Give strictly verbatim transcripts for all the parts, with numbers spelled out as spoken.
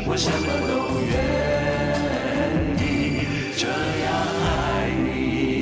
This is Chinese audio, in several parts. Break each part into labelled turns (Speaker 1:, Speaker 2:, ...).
Speaker 1: 我什么都愿意这样爱你。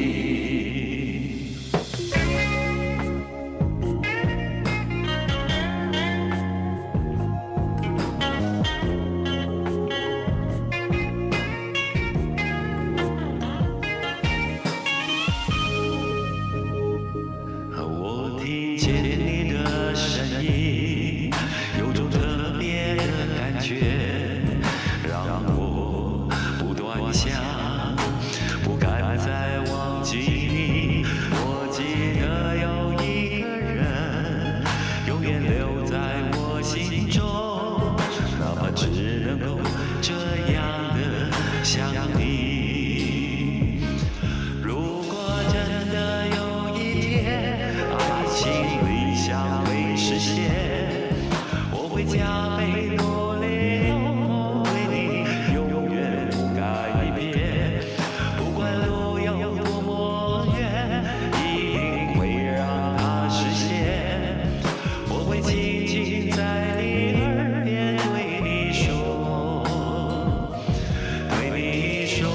Speaker 1: 我听见你的声音，有种特别的感觉，让我不断想，不敢再忘记你。我记得有一个人，永远留在我心中，哪怕只能够这样的想你。如果真的有一天，爱情理想会实现，我会加倍努力，对你永远不改变。不管路有多么远，一定会让它实现。我会轻轻在你耳边对你说，对你说，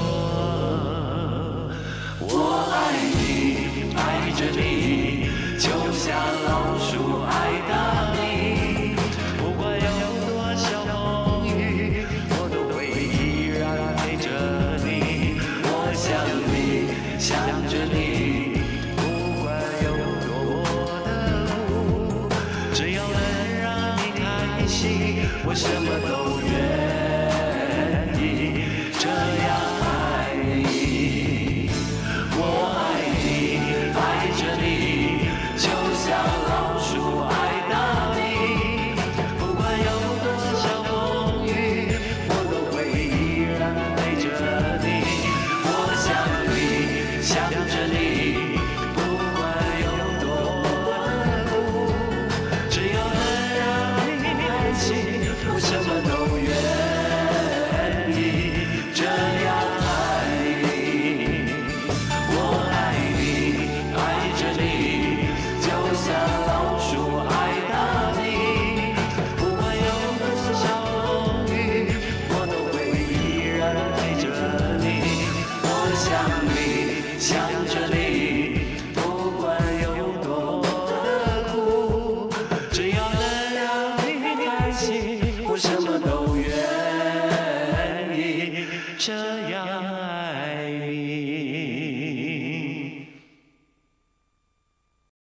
Speaker 1: 我爱你，爱着你，就像老鼠爱大米。不管有多少风雨，我都会依然陪着你。我想你，想着你，不管有多的苦，只要能让你开心，我什么都愿意这样爱你。我爱你，爱着你，就像老鼠爱大米。不管有多少风雨，我都会依然陪着你。我想你，想着你，不管有多的苦，只要能让你开心，我什么都愿意这样爱你。我爱你，爱着你，就像老鼠爱大米。不管有多少风雨，我都会依然陪着你。我想你，想着你，不管有多的苦，只要能让你开心，我什么都愿意这样爱